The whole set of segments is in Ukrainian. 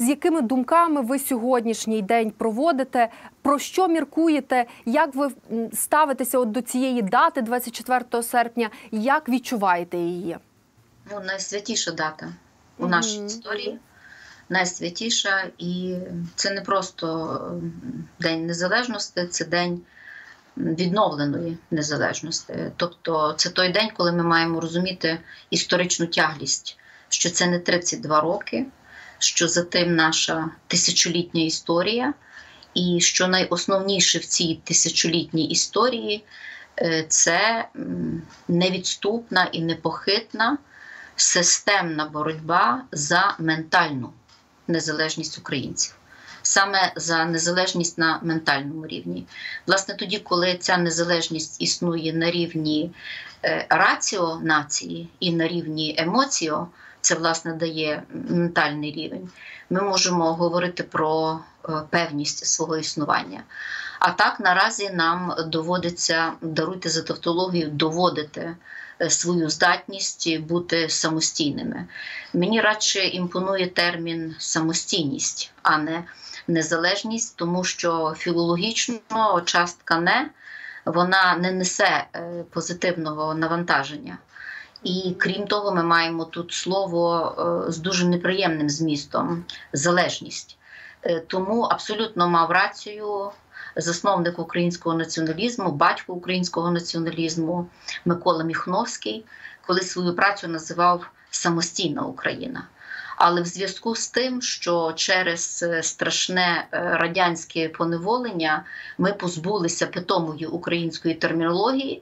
з якими думками ви сьогоднішній день проводите, про що міркуєте, як ви ставитеся до цієї дати 24 серпня, як відчуваєте її? Ну, найсвятіша дата у нашій історії, найсвятіша, і це не просто День Незалежності, це День відновленої незалежності. Тобто це той день, коли ми маємо розуміти історичну тяглість, що це не 32 роки, що за тим наша тисячолітня історія, і що найосновніше в цій тисячолітній історії – це невідступна і непохитна системна боротьба за ментальну незалежність українців. Саме за незалежність на ментальному рівні. Власне, тоді, коли ця незалежність існує на рівні раціо нації і на рівні емоціо, це, власне, дає ментальний рівень, ми можемо говорити про певність свого існування. А так, наразі нам доводиться, даруйте за тавтологію, доводити свою здатність бути самостійними. Мені радше імпонує термін «самостійність», а не незалежність, тому що філологічно частка «не» вона не несе позитивного навантаження. І крім того, ми маємо тут слово з дуже неприємним змістом – залежність. Тому абсолютно мав рацію засновник українського націоналізму, батько українського націоналізму Микола Міхновський, коли свою працю називав «Самостійна Україна». Але в зв'язку з тим, що через страшне радянське поневолення ми позбулися питомої української термінології,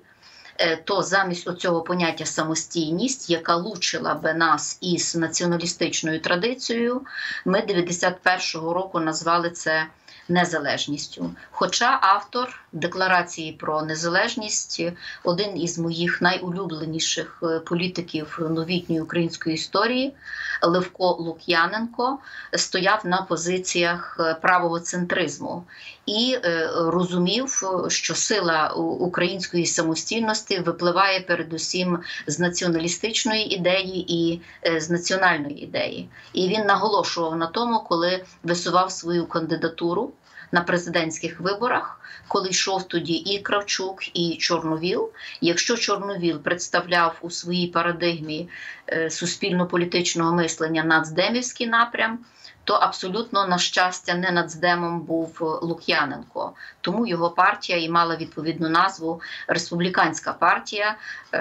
то замість оцього поняття «самостійність», яка лучила би нас із націоналістичною традицією, ми 91-го року назвали це незалежністю. Хоча автор Декларації про незалежність, один із моїх найулюбленіших політиків новітньої української історії, Левко Лук'яненко, стояв на позиціях правого центризму і розумів, що сила української самостійності випливає передусім з націоналістичної ідеї і з національної ідеї. І він наголошував на тому, коли висував свою кандидатуру на президентських виборах, коли йшов тоді і Кравчук, і Чорновіл. Якщо Чорновіл представляв у своїй парадигмі суспільно-політичного мислення нацдемівський напрям, то абсолютно, на щастя, не нацдемом був Лук'яненко. Тому його партія і мала відповідну назву «Республіканська партія»,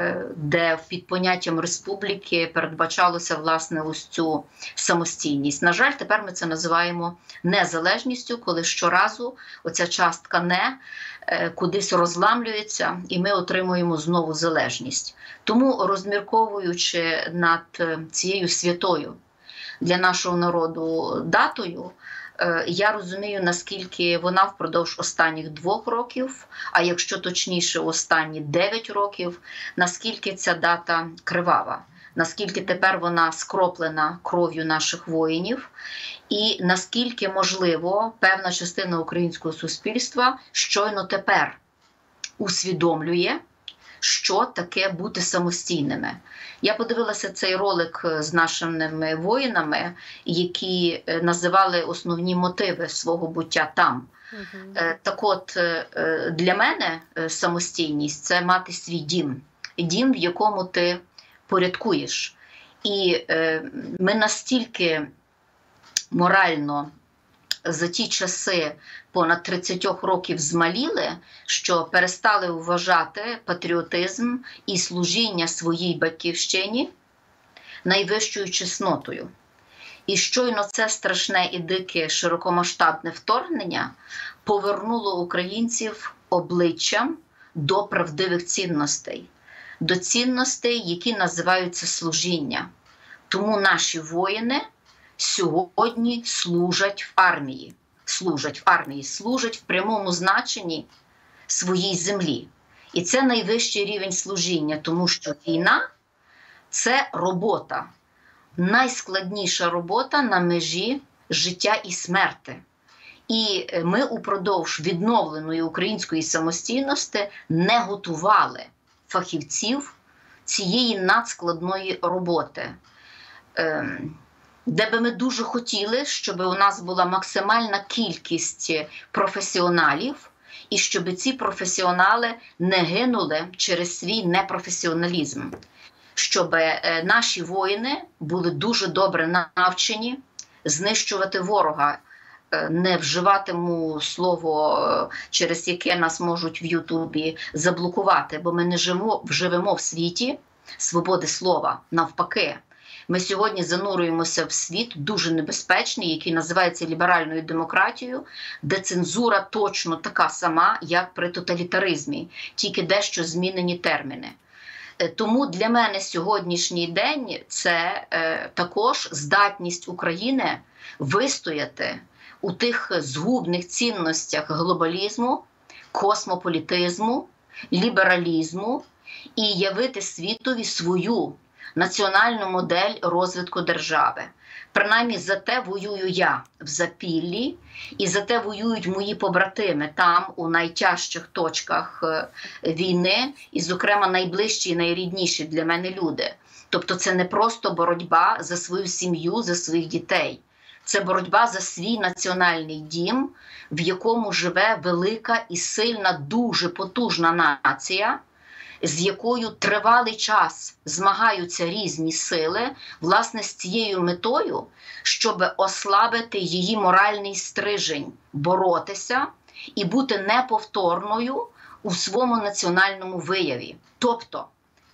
де під поняттям республіки передбачалося, власне, ось цю самостійність. На жаль, тепер ми це називаємо незалежністю, коли щоразу оця частка «не» кудись розламлюється, і ми отримуємо знову залежність. Тому, розмірковуючи над цією святою для нашого народу датою, я розумію, наскільки вона впродовж останніх 2 років, а якщо точніше, останні 9 років, наскільки ця дата кривава, наскільки тепер вона скроплена кров'ю наших воїнів, і наскільки, можливо, певна частина українського суспільства щойно тепер усвідомлює, що таке бути самостійними. Я подивилася цей ролик з нашими воїнами, які називали основні мотиви свого буття там. Так от, для мене самостійність – це мати свій дім. Дім, в якому ти порядкуєш. І ми настільки морально за ті часи понад 30 років змаліли, що перестали вважати патріотизм і служіння своїй батьківщині найвищою чеснотою. І щойно це страшне і дике широкомасштабне вторгнення повернуло українців обличчям до правдивих цінностей. До цінностей, які називаються служіння. Тому наші воїни сьогодні служать в армії. Служать в прямому значенні своїй землі. І це найвищий рівень служіння, тому що війна – це робота. Найскладніша робота на межі життя і смерти. І ми упродовж відновленої української самостійності не готували фахівців цієї надскладної роботи. де би ми дуже хотіли, щоб у нас була максимальна кількість професіоналів, і щоб ці професіонали не гинули через свій непрофесіоналізм. Щоб наші воїни були дуже добре навчені знищувати ворога. Не вживатиму слово, через яке нас можуть в Ютубі заблокувати, бо ми не живемо в світі свободи слова, навпаки. Ми сьогодні занурюємося в світ дуже небезпечний, який називається ліберальною демократією, де цензура точно така сама, як при тоталітаризмі, тільки дещо змінені терміни. Тому для мене сьогоднішній день – це також здатність України вистояти у тих згубних цінностях глобалізму, космополітизму, лібералізму і явити світові свою національну модель розвитку держави. Принаймні за те воюю я в Запіллі, і за те воюють мої побратими там, у найтяжчих точках війни, і, зокрема, найближчі і найрідніші для мене люди. Тобто це не просто боротьба за свою сім'ю, за своїх дітей. Це боротьба за свій національний дім, в якому живе велика і сильна, дуже потужна нація, з якою тривалий час змагаються різні сили, власне, з цією метою, щоб ослабити її моральний стрижень, боротися і бути неповторною у своєму національному вияві. Тобто,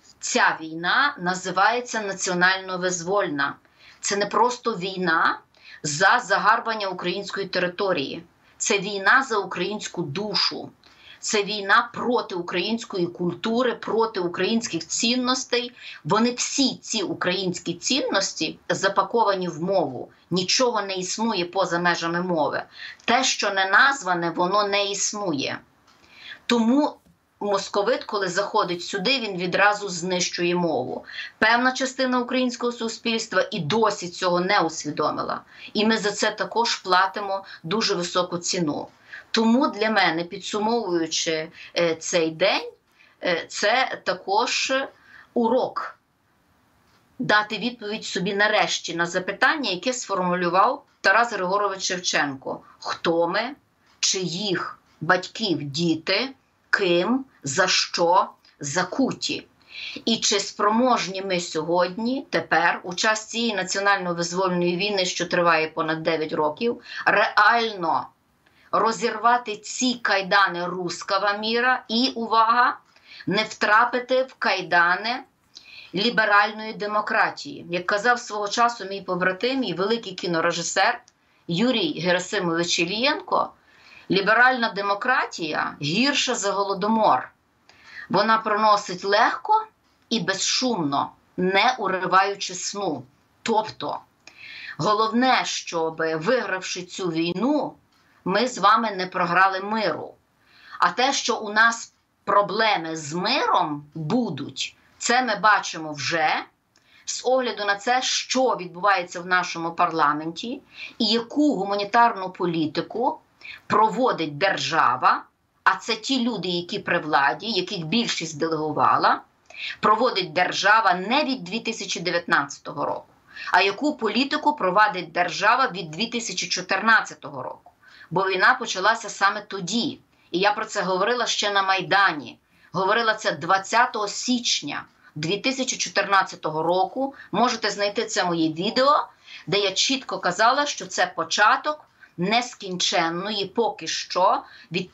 ця війна називається національно-визвольна. Це не просто війна за загарбання української території. Це війна за українську душу. Це війна проти української культури, проти українських цінностей. Вони всі ці українські цінності запаковані в мову. Нічого не існує поза межами мови. Те, що не назване, воно не існує. Тому московит, коли заходить сюди, він відразу знищує мову. Певна частина українського суспільства і досі цього не усвідомила. І ми за це також платимо дуже високу ціну. Тому для мене, підсумовуючи цей день, це також урок дати відповідь собі нарешті на запитання, яке сформулював Тарас Григорович Шевченко. Хто ми, чиїх батьків діти, ким, за що, закуті. І чи спроможні ми сьогодні, тепер, у час цієї національно-визвольної війни, що триває понад 9 років, реально розірвати ці кайдани руского міра і, увага, не втрапити в кайдани ліберальної демократії. Як казав свого часу мій побратим і великий кінорежисер Юрій Герасимович Іллєнко, ліберальна демократія гірша за Голодомор. Вона проносить легко і безшумно, не уриваючи сну. Тобто, головне, щоб, вигравши цю війну, ми з вами не програли миру. А те, що у нас проблеми з миром будуть, це ми бачимо вже з огляду на це, що відбувається в нашому парламенті і яку гуманітарну політику проводить держава, а це ті люди, які при владі, яких більшість делегувала, проводить держава не від 2019 року, а яку політику проводить держава від 2014 року. Бо війна почалася саме тоді. І я про це говорила ще на Майдані. Говорила це 20 січня 2014 року. Можете знайти це моє відео, де я чітко казала, що це початок нескінченної поки що від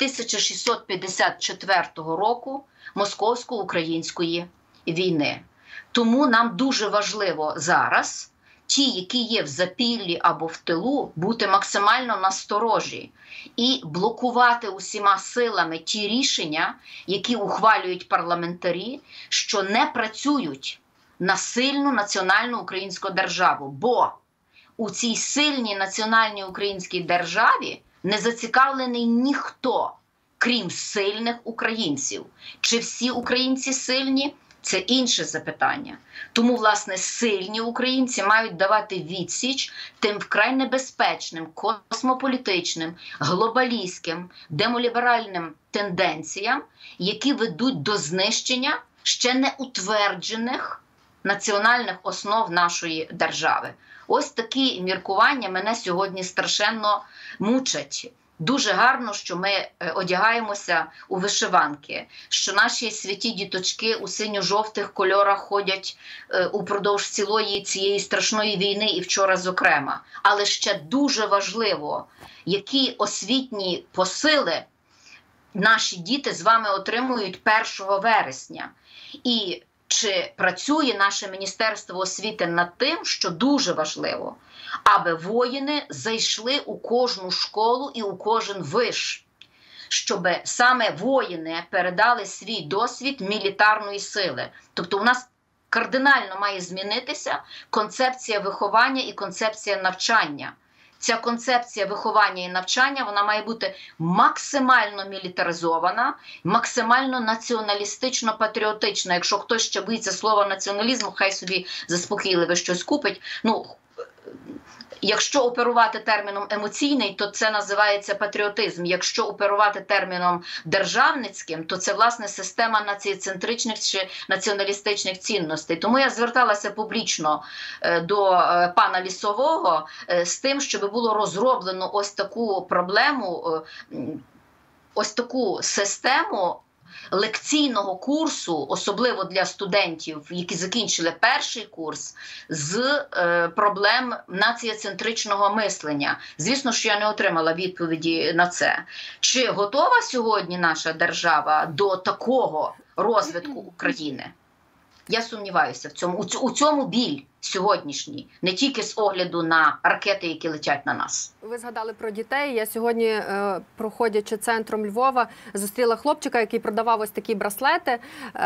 1654 року московсько-української війни. Тому нам дуже важливо зараз, ті, які є в запіллі або в тилу, бути максимально насторожі і блокувати усіма силами ті рішення, які ухвалюють парламентарі, що не працюють на сильну національну українську державу. Бо у цій сильній національній українській державі не зацікавлений ніхто, крім сильних українців. Чи всі українці сильні? Це інше запитання. Тому, власне, сильні українці мають давати відсіч тим вкрай небезпечним, космополітичним, глобалістським, демоліберальним тенденціям, які ведуть до знищення ще не утверджених національних основ нашої держави. Ось такі міркування мене сьогодні страшенно мучать. Дуже гарно, що ми одягаємося у вишиванки, що наші святі діточки у синьо-жовтих кольорах ходять упродовж цілої цієї страшної війни і вчора зокрема. Але ще дуже важливо, які освітні посили наші діти з вами отримують 1 вересня. І чи працює наше Міністерство освіти над тим, що дуже важливо, аби воїни зайшли у кожну школу і у кожен виш, щоб саме воїни передали свій досвід мілітарної сили. Тобто у нас кардинально має змінитися концепція виховання і концепція навчання. Ця концепція виховання і навчання, вона має бути максимально мілітаризована, максимально націоналістично-патріотична. Якщо хтось ще боїться слова націоналізму, хай собі заспокійливо щось купить. Якщо оперувати терміном емоційний, то це називається патріотизм. Якщо оперувати терміном державницьким, то це, власне, система націоцентричних чи націоналістичних цінностей. Тому я зверталася публічно до пана Лісового з тим, щоб було розроблено ось таку проблему, ось таку систему лекційного курсу, особливо для студентів, які закінчили перший курс, з проблем націоцентричного мислення. Звісно, що я не отримала відповіді на це. Чи готова сьогодні наша держава до такого розвитку України? Я сумніваюся в цьому. У цьому біль сьогоднішній, не тільки з огляду на ракети, які летять на нас. Ви згадали про дітей. Я сьогодні, проходячи центром Львова, зустріла хлопчика, який продавав ось такі браслети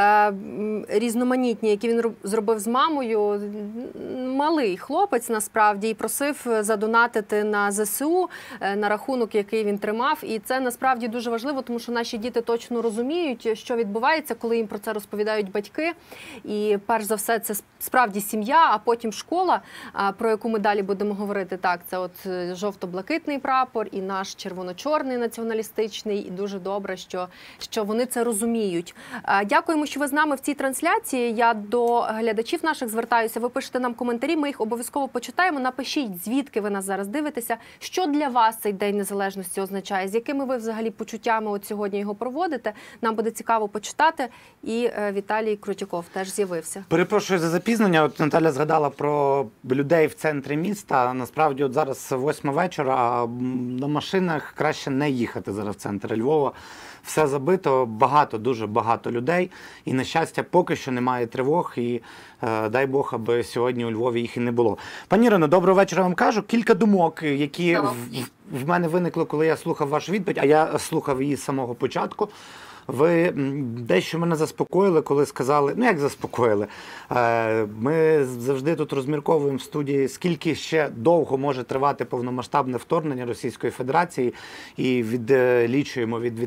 різноманітні, які він зробив з мамою. Малий хлопець, насправді, і просив задонатити на ЗСУ, на рахунок, який він тримав. І це, насправді, дуже важливо, тому що наші діти точно розуміють, що відбувається, коли їм про це розповідають батьки. І, перш за все, це справді сім'я, а потім школа, про яку ми далі будемо говорити. Так, це от жовто-блакитний прапор і наш червоно-чорний націоналістичний. І дуже добре, що вони це розуміють. Дякуємо, що ви з нами в цій трансляції. Я до глядачів наших звертаюся. Ви пишете нам коментарі, ми їх обов'язково почитаємо. Напишіть, звідки ви нас зараз дивитеся, що для вас цей День Незалежності означає, з якими ви взагалі почуттями от сьогодні його проводите. Нам буде цікаво почитати. І Віталій Крутіков теж з'явився. Перепрошую за запізнення. От Наталя згадала про людей в центрі міста. Насправді, от зараз 8 вечора, а на машинах краще не їхати зараз в центр Львова. Все забито, багато, дуже багато людей. І, на щастя, поки що немає тривог. І дай Бог, аби сьогодні у Львові їх і не було. Пані Ірино, доброго вечора вам кажу. Кілька думок, які в мене виникли, коли я слухав вашу відповідь, а я слухав її з самого початку. Ви дещо мене заспокоїли, коли сказали, ну як заспокоїли, ми завжди тут розмірковуємо в студії, скільки ще довго може тривати повномасштабне вторгнення Російської Федерації, і відлічуємо від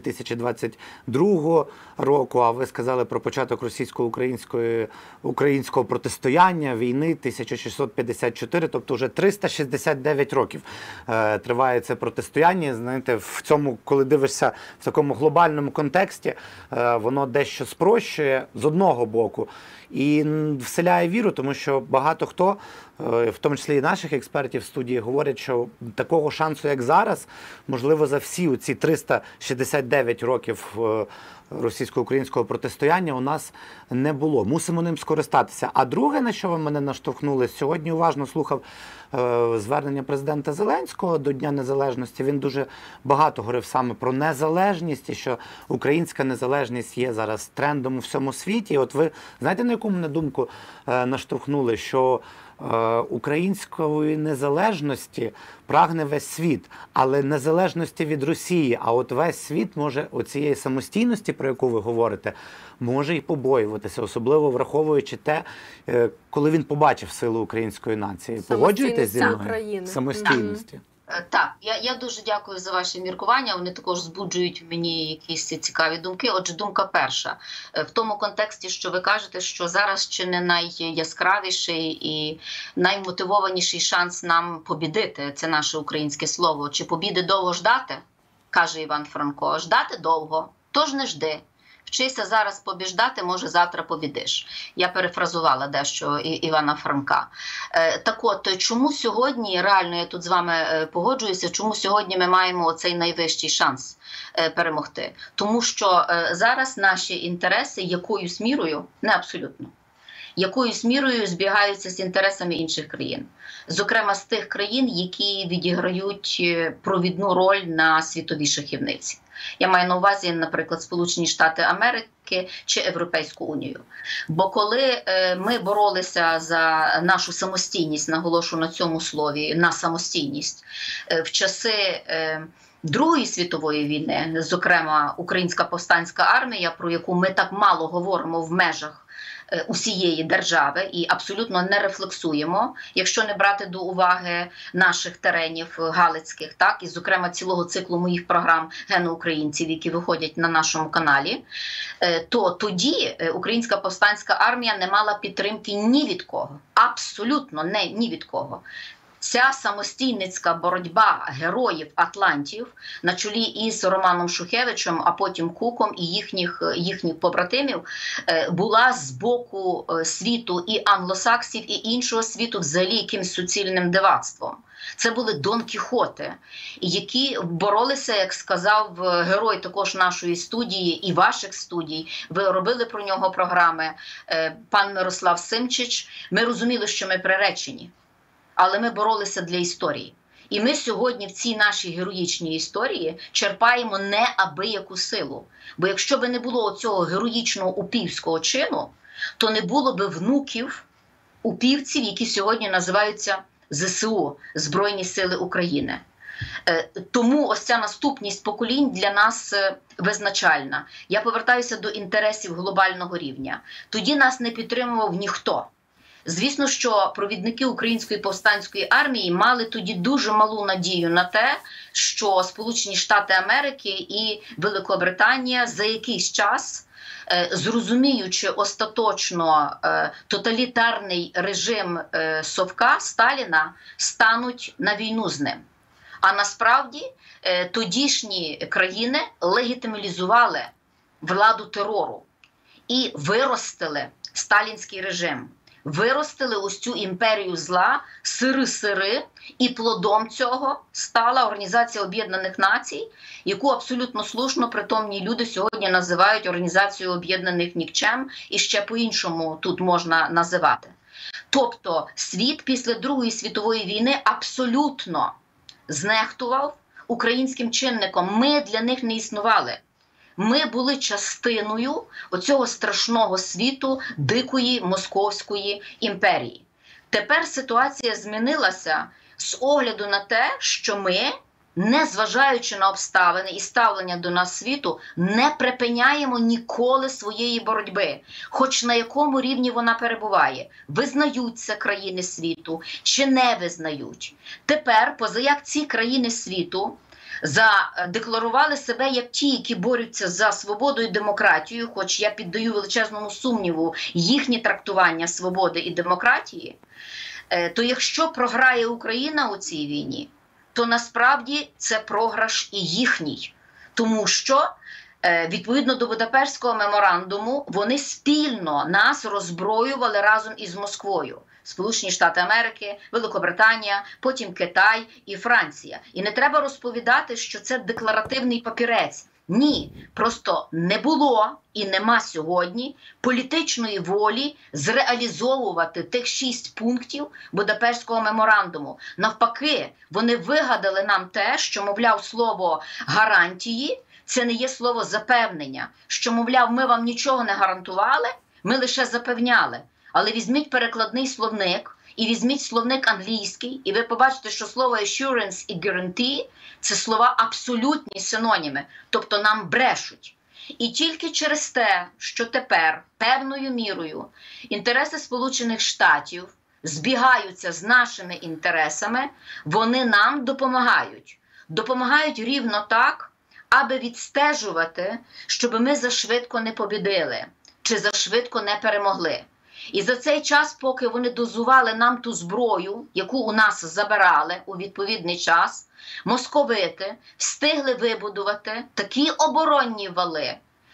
2022 року, а ви сказали про початок російсько-українського протистояння, війни 1654, тобто вже 369 років триває це протистояння. Знаєте, в цьому, коли дивишся в такому глобальному контексті, воно дещо спрощує з одного боку і вселяє віру, тому що багато хто, в тому числі і наших експертів в студії, говорять, що такого шансу, як зараз, можливо, за всі ці 369 років російсько-українського протистояння у нас не було. Мусимо ним скористатися. А друге, на що ви мене наштовхнули, сьогодні уважно слухав звернення президента Зеленського до Дня Незалежності. Він дуже багато говорив саме про незалежність, і що українська незалежність є зараз трендом у всьому світі. І от ви, знаєте, на яку мене думку наштовхнули, що української незалежності прагне весь світ, але незалежності від Росії. А от весь світ може оцієї самостійності, про яку ви говорите, може і побоюватися, особливо враховуючи те, коли він побачив силу української нації. Погоджуєтесь зі мною? Самостійності. Так, я дуже дякую за ваші міркування, вони також збуджують в мені якісь цікаві думки. Отже, думка перша. В тому контексті, що ви кажете, що зараз чи не найяскравіший і наймотивованіший шанс нам побідити, це наше українське слово. Чи побіди довго ждати, каже Іван Франко, ждати довго, тож не жди. Вчися зараз побіждати, може завтра побідиш. Я перефразувала дещо Івана Франка. Так от, чому сьогодні, реально я тут з вами погоджуюся, чому сьогодні ми маємо цей найвищий шанс перемогти? Тому що зараз наші інтереси якоюсь мірою, не абсолютно, якоюсь мірою збігаються з інтересами інших країн. Зокрема, з тих країн, які відіграють провідну роль на світовій шахівниці. Я маю на увазі, наприклад, Сполучені Штати Америки чи Європейську Унію. Бо коли ми боролися за нашу самостійність, наголошу на цьому слові, на самостійність, в часи Другої світової війни, зокрема, Українська повстанська армія, про яку ми так мало говоримо в межах усієї держави і абсолютно не рефлексуємо, якщо не брати до уваги наших теренів галицьких, так, і, зокрема, цілого циклу моїх програм «Геноукраїнців», які виходять на нашому каналі, то тоді Українська повстанська армія не мала підтримки ні від кого. Абсолютно ні від кого. Ця самостійницька боротьба героїв-атлантів на чолі із Романом Шухевичем, а потім Куком і їхніх побратимів була з боку світу і англосаксів, і іншого світу взагалі якимсь суцільним дивацтвом. Це були Дон Кіхоти, які боролися, як сказав герой також нашої студії і ваших студій. Ви робили про нього програми, пан Мирослав Симчич. Ми розуміли, що ми приречені. Але ми боролися для історії. І ми сьогодні в цій нашій героїчній історії черпаємо неабияку силу. Бо якщо б не було цього героїчного упівського чину, то не було б внуків упівців, які сьогодні називаються ЗСУ – Збройні Сили України. Тому ось ця наступність поколінь для нас визначальна. Я повертаюся до інтересів глобального рівня. Тоді нас не підтримував ніхто. Звісно, що провідники Української повстанської армії мали тоді дуже малу надію на те, що Сполучені Штати Америки і Великобританія за якийсь час, зрозуміючи остаточно тоталітарний режим Совка, Сталіна, стануть на війну з ним. А насправді тодішні країни легітимізували владу терору і виростили сталінський режим. Виростили ось цю імперію зла, сири-сири, і плодом цього стала Організація Об'єднаних Націй, яку абсолютно слушно притомні люди сьогодні називають Організацією Об'єднаних Нікчем, і ще по-іншому тут можна називати. Тобто світ після Другої світової війни абсолютно знехтував українським чинником. Ми для них не існували. Ми були частиною оцього страшного світу дикої Московської імперії. Тепер ситуація змінилася з огляду на те, що ми, незважаючи на обставини і ставлення до нас світу, не припиняємо ніколи своєї боротьби, хоч на якому рівні вона перебуває. Визнають це країни світу чи не визнають. Тепер, позаяк ці країни світу задекларували себе як ті, які борються за свободу і демократію, хоч я піддаю величезному сумніву їхнє трактування свободи і демократії, то якщо програє Україна у цій війні, то насправді це програш і їхній. Тому що, відповідно до Будапештського меморандуму, вони спільно нас роззброювали разом із Москвою. Сполучені Штати Америки, Великобританія, потім Китай і Франція. І не треба розповідати, що це декларативний папірець. Ні, просто не було і нема сьогодні політичної волі зреалізовувати тих 6 пунктів Будапештського меморандуму. Навпаки, вони вигадали нам те, що, мовляв, слово «гарантії» – це не є слово «запевнення», що, мовляв, ми вам нічого не гарантували, ми лише запевняли. Але візьміть перекладний словник і візьміть словник англійський, і ви побачите, що слово assurance і guarantee – це слова абсолютні синоніми, тобто нам брешуть. І тільки через те, що тепер певною мірою інтереси Сполучених Штатів збігаються з нашими інтересами, вони нам допомагають. Допомагають рівно так, аби відстежувати, щоб ми зашвидко не побідили, чи зашвидко не перемогли. І за цей час, поки вони дозували нам ту зброю, яку у нас забирали у відповідний час, московити встигли вибудувати такі оборонні вали,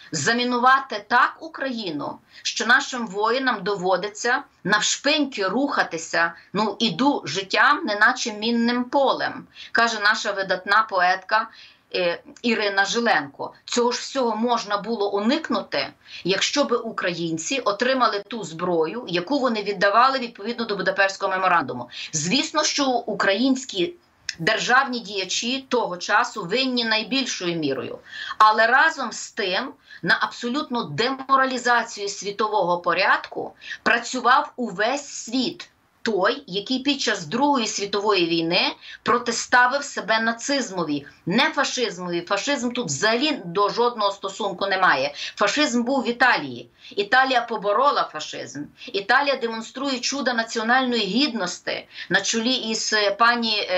замінувати так Україну, що нашим воїнам доводиться навшпиньки рухатися, іду життям, неначе мінним полем, каже наша видатна поетка Ірина Жиленко. Цього ж всього можна було уникнути, якщо б українці отримали ту зброю, яку вони віддавали відповідно до Будапештського меморандуму. Звісно, що українські державні діячі того часу винні найбільшою мірою. Але разом з тим на абсолютну деморалізацію світового порядку працював увесь світ. Той, який під час Другої світової війни протиставив себе нацизмові, не фашизмові. Фашизм тут взагалі до жодного стосунку немає. Фашизм був в Італії. Італія поборола фашизм. Італія демонструє чудо національної гідності на чолі із пані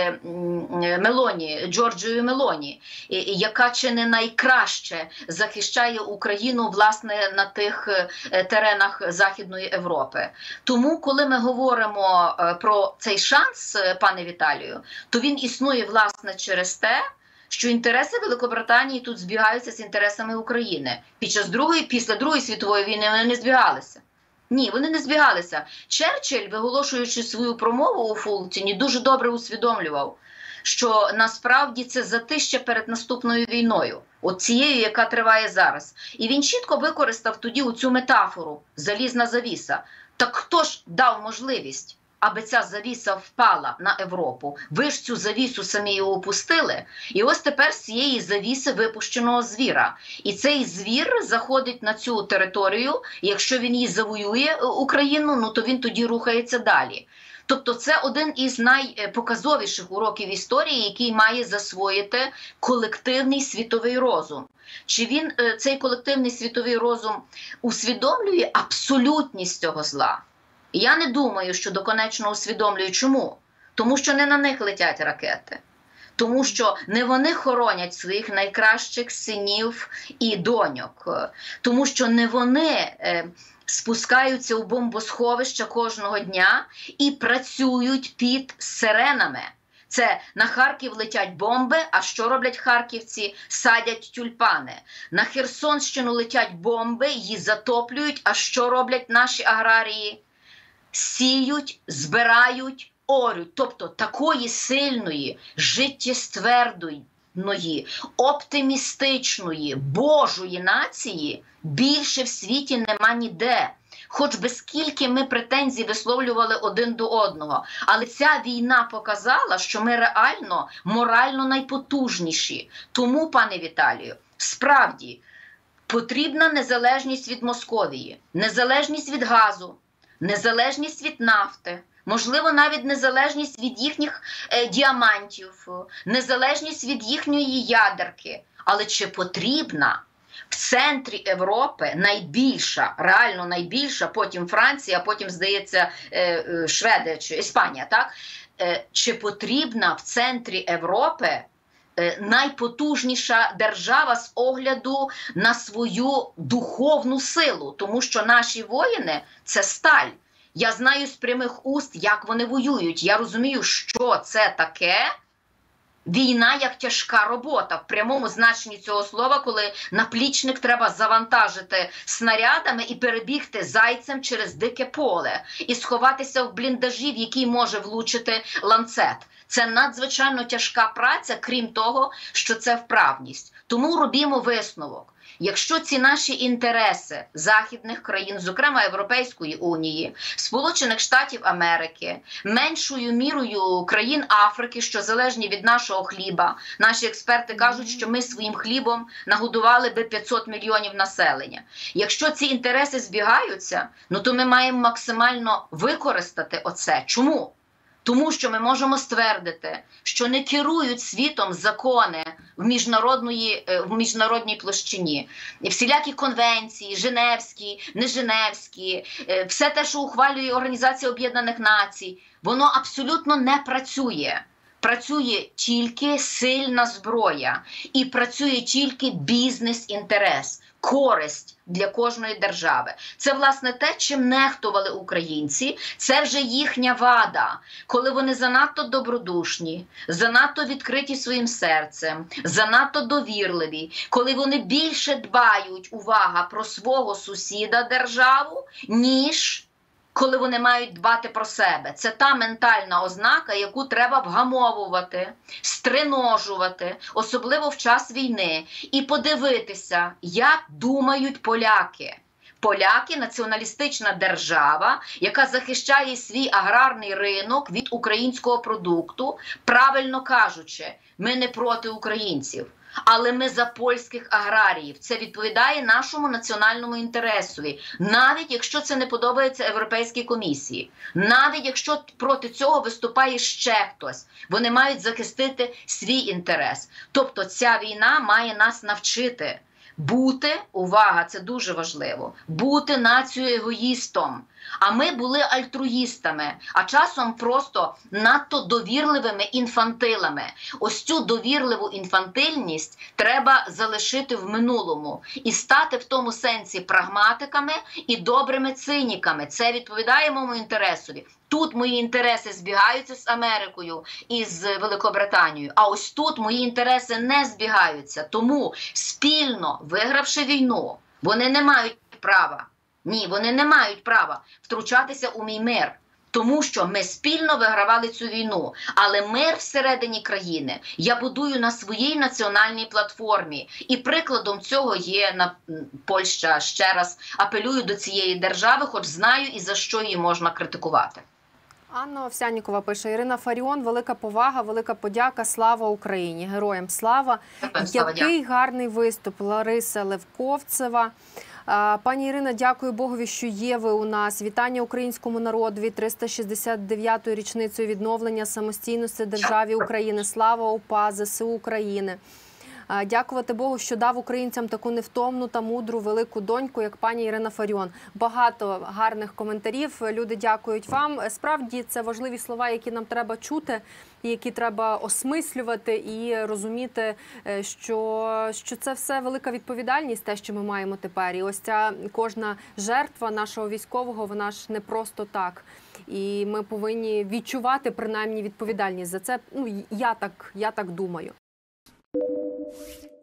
Мелоні, Джорджією Мелоні, яка чи не найкраще захищає Україну, власне, на тих теренах Західної Європи. Тому, коли ми говоримо про цей шанс, пане Віталію, то він існує, власне, через те, що інтереси Великобританії тут збігаються з інтересами України. Після Другої світової війни вони не збігалися. Ні, вони не збігалися. Черчилль, виголошуючи свою промову у Фултоні, дуже добре усвідомлював, що насправді це затища перед наступною війною, от цією, яка триває зараз. І він чітко використав тоді оцю метафору «залізна завіса». Так хто ж дав можливість, аби ця завіса впала на Європу? Ви ж цю завісу самі її опустили. І ось тепер з цієї завіси випущеного звіра. І цей звір заходить на цю територію, і якщо він її завоює, Україну, то він тоді рухається далі. Тобто це один із найпоказовіших уроків історії, який має засвоїти колективний світовий розум. Чи він, цей колективний світовий розум, усвідомлює абсолютність цього зла? Я не думаю, що доконечно усвідомлює. Чому? Тому що не на них летять ракети. Тому що не вони хоронять своїх найкращих синів і доньок. Тому що не вони спускаються у бомбосховища кожного дня і працюють під сиренами. Це на Харків летять бомби, а що роблять харківці? Садять тюльпани. На Херсонщину летять бомби, її затоплюють, а що роблять наші аграрії? Сіють, збирають, орють. Тобто такої сильної, життєствердої, оптимістичної, Божої нації більше в світі нема ніде. Хоч би скільки ми претензій висловлювали один до одного. Але ця війна показала, що ми реально, морально найпотужніші. Тому, пане Віталію, справді потрібна незалежність від Московії, незалежність від газу, незалежність від нафти, можливо, навіть незалежність від їхніх діамантів, незалежність від їхньої ядерки. Але чи потрібна в центрі Європи найбільша, реально найбільша, потім Франція, а потім, здається, Шведія чи Іспанія, так? Чи потрібна в центрі Європи найпотужніша держава з огляду на свою духовну силу? Тому що наші воїни – це сталь. Я знаю з прямих уст, як вони воюють. Я розумію, що це таке. Війна як тяжка робота, в прямому значенні цього слова, коли наплічник треба завантажити снарядами і перебігти зайцем через дике поле і сховатися в бліндажі, в який може влучити ланцет. Це надзвичайно тяжка праця, крім того, що це вправність. Тому робімо висновок. Якщо ці наші інтереси західних країн, зокрема Європейської Унії, Сполучених Штатів Америки, меншою мірою країн Африки, що залежні від нашого хліба, наші експерти кажуть, що ми своїм хлібом нагодували би 500 мільйонів населення. Якщо ці інтереси збігаються, то ми маємо максимально використати оце. Чому? Тому що ми можемо ствердити, що не керують світом закони в міжнародній площині. Всілякі конвенції, Женевські, неженевські, все те, що ухвалює Організація Об'єднаних Націй, воно абсолютно не працює. Працює тільки сильна зброя і працює тільки бізнес-інтерес. користь для кожної держави. Це, власне, те, чим нехтували українці. Це вже їхня вада. Коли вони занадто добродушні, занадто відкриті своїм серцем, занадто довірливі, коли вони більше дбають, увага, про свого сусіда державу, ніж коли вони мають дбати про себе. Це та ментальна ознака, яку треба вгамовувати, стриножувати, особливо в час війни, і подивитися, як думають поляки. Поляки – націоналістична держава, яка захищає свій аграрний ринок від українського продукту, правильно кажучи, ми не проти українців. Але ми за польських аграріїв. Це відповідає нашому національному інтересові. Навіть якщо це не подобається Європейській комісії. Навіть якщо проти цього виступає ще хтось. Вони мають захистити свій інтерес. Тобто ця війна має нас навчити бути, увага, це дуже важливо, бути нацією егоїстом. А ми були альтруїстами, а часом просто надто довірливими інфантилами. Ось цю довірливу інфантильність треба залишити в минулому і стати в тому сенсі прагматиками і добрими циніками. Це відповідає моєму інтересові. Тут мої інтереси збігаються з Америкою і з Великобританією, а ось тут мої інтереси не збігаються. Тому спільно вигравши війну, вони не мають права. Ні, вони не мають права втручатися у мій мир, тому що ми спільно вигравали цю війну. Але мир всередині країни я будую на своїй національній платформі. І прикладом цього є Польща. Ще раз апелюю до цієї держави, хоч знаю і за що її можна критикувати. Анна Овсяннікова пише: Ірина Фаріон, велика повага, велика подяка, слава Україні, героям слава. Який гарний виступ, Лариса Левковцева. Пані Ірина, дякую Богові, що є ви у нас. Вітання українському народові 369-ю річницею відновлення самостійності державі України. Слава УПА, ЗСУ України. Дякувати Богу, що дав українцям таку невтомну та мудру велику доньку, як пані Ірина Фаріон. Багато гарних коментарів. Люди дякують вам. Справді, це важливі слова, які нам треба чути, які треба осмислювати і розуміти, що це все велика відповідальність, те, що ми маємо тепер. І ось ця кожна жертва нашого військового, вона ж не просто так. І ми повинні відчувати принаймні відповідальність за це. Ну, я так думаю.